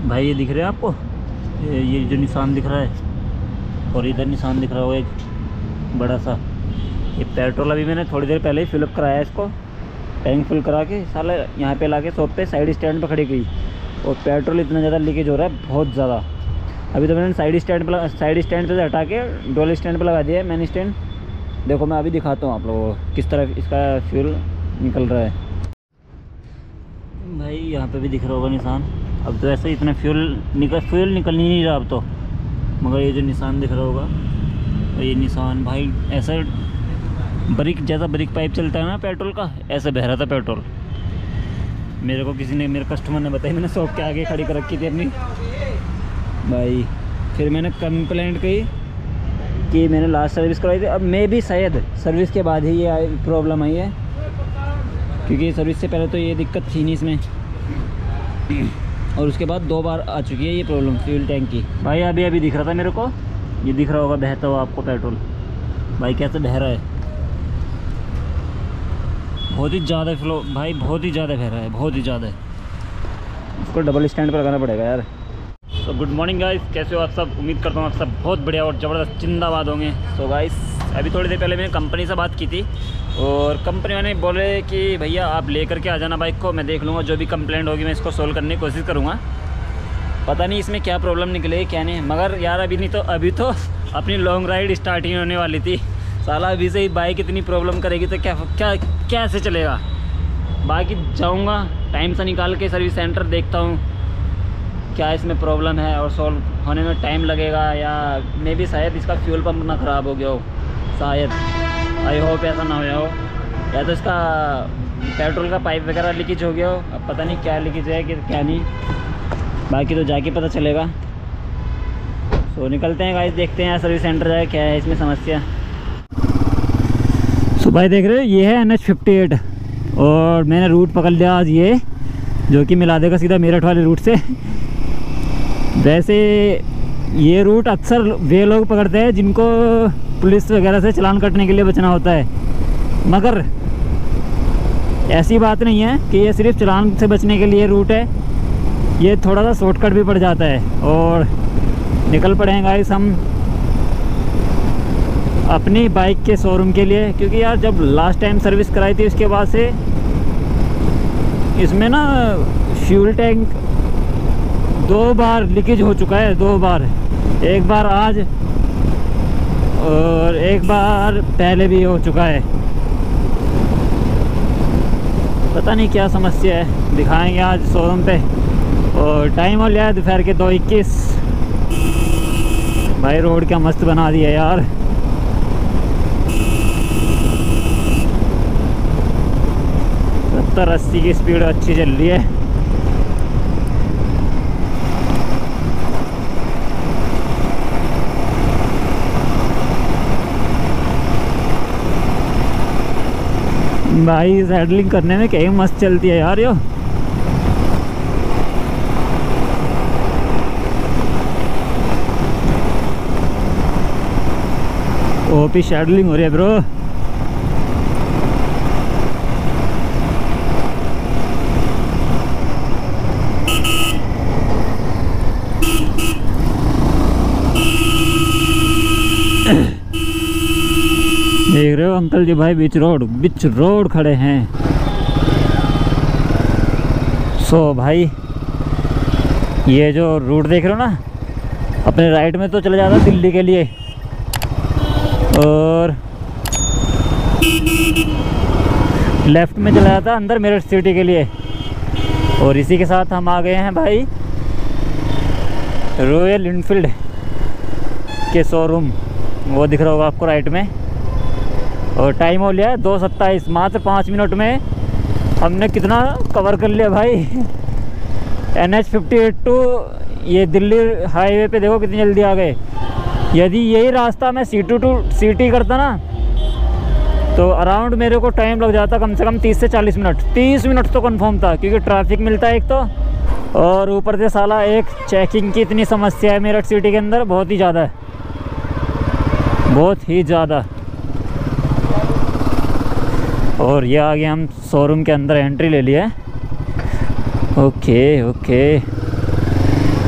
भाई ये दिख रहा है आपको, ये जो निशान दिख रहा है और इधर निशान दिख रहा होगा एक बड़ा सा। ये पेट्रोल अभी मैंने थोड़ी देर पहले ही फिलअप कराया है इसको, टैंक फुल करा के साला यहाँ पे लाके शॉप पे साइड स्टैंड पे खड़ी गई और पेट्रोल इतना ज़्यादा लीकेज हो रहा है, बहुत ज़्यादा। अभी तो मैंने साइड स्टैंड से हटा के डोल स्टैंड पे लगा दिया है, मेन स्टैंड। देखो मैं अभी दिखाता हूँ आप लोगों को किस तरह इसका फ्यूल निकल रहा है। भाई यहाँ पे भी दिख रहा होगा निशान। अब तो ऐसे इतना फ्यूल निकल ही नहीं रहा अब तो, मगर ये जो निशान दिख रहा होगा ये निशान भाई ऐसा ब्रिक जैसा ब्रिक पाइप चलता है ना पेट्रोल का, ऐसे बह रहा था पेट्रोल। मेरे को किसी ने, मेरे कस्टमर ने बताई, मैंने शॉप के आगे खड़ी कर रखी थी अपनी भाई। फिर मैंने कंप्लेंट की कि मैंने लास्ट सर्विस करवाई थी, अब मैं भी शायद सर्विस के बाद ही ये प्रॉब्लम आई है, क्योंकि सर्विस से पहले तो ये दिक्कत थी नहीं इसमें, और उसके बाद 2 बार आ चुकी है ये प्रॉब्लम फ्यूल टैंक की। भाई अभी दिख रहा था मेरे को, ये दिख रहा होगा बहता हुआ आपको पेट्रोल। भाई कैसे बह रहा है, बहुत ही ज़्यादा फ्लो भाई, बहुत ही ज़्यादा बह रहा है, बहुत ही ज़्यादा। इसको डबल स्टैंड पर लगाना पड़ेगा यार। तो गुड मॉर्निंग गाइस, कैसे हो आप सब? उम्मीद करता हूँ आप सब बहुत बढ़िया और ज़बरदस्त जिंदाबाद होंगे। सो गाइस अभी थोड़ी देर पहले मैंने कंपनी से बात की थी और कंपनी वाले बोले कि भैया आप लेकर के आ जाना बाइक को, मैं देख लूँगा जो भी कंप्लेंट होगी मैं इसको सोल्व करने की कोशिश करूँगा। पता नहीं इसमें क्या प्रॉब्लम निकले क्या नहीं, मगर यार अभी तो अपनी लॉन्ग राइड स्टार्ट ही होने वाली थी। साला अभी से ही बाइक इतनी प्रॉब्लम करेगी तो कैसे चलेगा। बाकी जाऊँगा टाइम से निकाल के सर्विस सेंटर, देखता हूँ क्या इसमें प्रॉब्लम है और सॉल्व होने में टाइम लगेगा, या मे भी शायद इसका फ्यूल पंप ना ख़राब हो गया हो, शायद, आई होप ऐसा ना हो, या तो इसका पेट्रोल का पाइप वगैरह लीकेज हो गया हो। अब पता नहीं क्या लीकेज है कि क्या नहीं, बाकी तो जाके पता चलेगा। सो निकलते हैं गाइस, देखते हैं सर्विस सेंटर जाए क्या है इसमें समस्या। सो भाई देख रहे हो ये है NH58 और मैंने रूट पकड़ लिया आज ये, जो कि मिला देगा सीधा मेरठ वाले रूट से। वैसे ये रूट अक्सर वे लोग पकड़ते हैं जिनको पुलिस वगैरह से चालान कटने के लिए बचना होता है, मगर ऐसी बात नहीं है कि ये सिर्फ चालान से बचने के लिए रूट है, ये थोड़ा सा शॉर्टकट भी पड़ जाता है। और निकल पड़े हैं गाइस हम अपनी बाइक के शोरूम के लिए, क्योंकि यार जब लास्ट टाइम सर्विस कराई थी उसके बाद से इसमें ना फ्यूल टैंक 2 बार लीकेज हो चुका है, 2 बार, एक बार आज और एक बार पहले भी हो चुका है। पता नहीं क्या समस्या है, दिखाएंगे आज शोरूम पे। और टाइम हो लिया है दोपहर के 2:21। भाई रोड क्या मस्त बना दिया यार, 70-80 की स्पीड अच्छी चल रही है। भाई सैडलिंग करने में क्या मस्त चलती है यार यो। ओपी सैडलिंग हो रही है ब्रो। देख रहे हो अंकल जी भाई बीच रोड खड़े हैं। सो भाई ये जो रूट देख रहे हो ना, अपने राइट में तो चले जाता है दिल्ली के लिए और लेफ्ट में चला जाता अंदर मेरठ सिटी के लिए। और इसी के साथ हम आ गए हैं भाई रॉयल इनफील्ड के शोरूम, वो दिख रहा होगा आपको राइट में। और टाइम हो लिया है 2:27, मात्र 5 मिनट में हमने कितना कवर कर लिया भाई। NH58 टू ये दिल्ली हाईवे पे देखो कितनी जल्दी आ गए। यदि यही रास्ता मैं C2 टू सिटी करता ना तो अराउंड मेरे को टाइम लग जाता कम से कम 30 से 40 मिनट। 30 मिनट तो कंफर्म था, क्योंकि ट्रैफिक मिलता है एक तो, और ऊपर से साला एक चेकिंग की इतनी समस्या है मेरठ सिटी के अंदर, बहुत ही ज़्यादा है, बहुत ही ज़्यादा। और ये आगे हम शोरूम के अंदर एंट्री ले लिया है। ओके ओके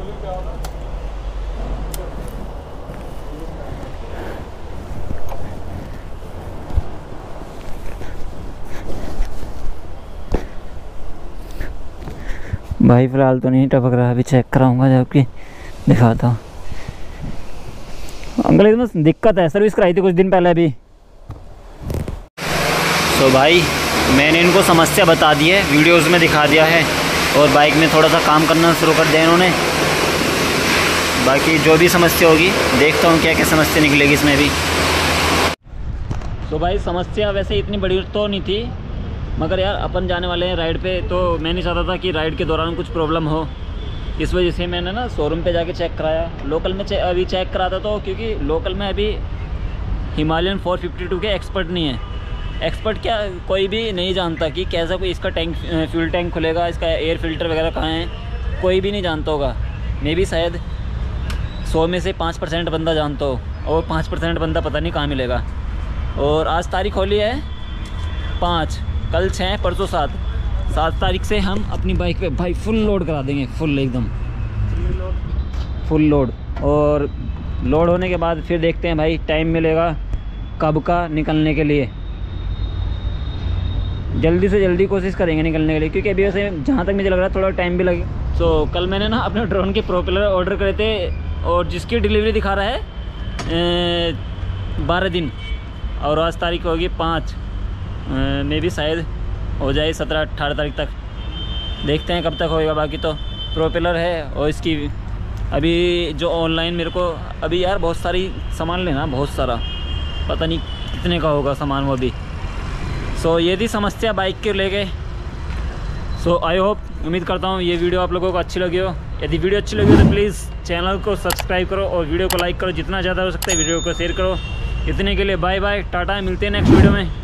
भाई फ़िलहाल तो नहीं टपक रहा, अभी चेक कराऊंगा जबकि दिखाता हूँ। अंकल इसमें दिक्कत है, सर्विस कराई थी कुछ दिन पहले अभी। तो भाई मैंने इनको समस्या बता दी है, वीडियोस में दिखा दिया है और बाइक में थोड़ा सा काम करना शुरू कर दिया इन्होंने। बाकी जो भी समस्या होगी देखता हूँ क्या क्या समस्या निकलेगी इसमें भी। तो भाई समस्या वैसे इतनी बड़ी तो नहीं थी, मगर यार अपन जाने वाले हैं राइड पे, तो मैं नहीं चाहता था कि राइड के दौरान कुछ प्रॉब्लम हो। इस वजह से मैंने ना शोरूम पे जाके चेक कराया। लोकल में अभी चेक करा था, तो क्योंकि लोकल में अभी हिमालयन 452 के एक्सपर्ट नहीं है। एक्सपर्ट क्या, कोई भी नहीं जानता कि कैसा कोई इसका टैंक, फ्यूल टैंक खुलेगा, इसका एयर फिल्टर वगैरह कहाँ है, कोई भी नहीं जानता होगा। मे भी शायद 100 में से 5% बंदा जानता हो, और 5% बंदा पता नहीं कहाँ मिलेगा। और आज तारीख होली है 5, कल 6, परसों 7 तारीख से हम अपनी बाइक पे भाई फुल लोड करा देंगे, फुल एकदम फुल लोड। और लोड होने के बाद फिर देखते हैं भाई टाइम मिलेगा कब का निकलने के लिए। जल्दी से जल्दी कोशिश करेंगे निकलने के लिए, क्योंकि अभी वैसे जहाँ तक मुझे लग रहा है थोड़ा टाइम भी लगे। तो कल मैंने ना अपने ड्रोन के प्रोपेलर ऑर्डर करे थे, और जिसकी डिलीवरी दिखा रहा है 12 दिन, और आज तारीख होगी 5, में भी शायद हो जाए 17-18 तारीख तक। देखते हैं कब तक होएगा। बाकी तो प्रोपेलर है, और इसकी अभी जो ऑनलाइन मेरे को अभी यार बहुत सारी सामान लेना, बहुत सारा, पता नहीं कितने का होगा सामान वो भी। सो ये थी समस्या बाइक के लेके। सो आई होप, उम्मीद करता हूँ ये वीडियो आप लोगों को अच्छी लगी हो। यदि वीडियो अच्छी लगी हो तो प्लीज़ चैनल को सब्सक्राइब करो और वीडियो को लाइक करो, जितना ज़्यादा हो सकता है वीडियो को शेयर करो। इतने के लिए बाय बाय, टाटा, मिलते हैं नेक्स्ट वीडियो में।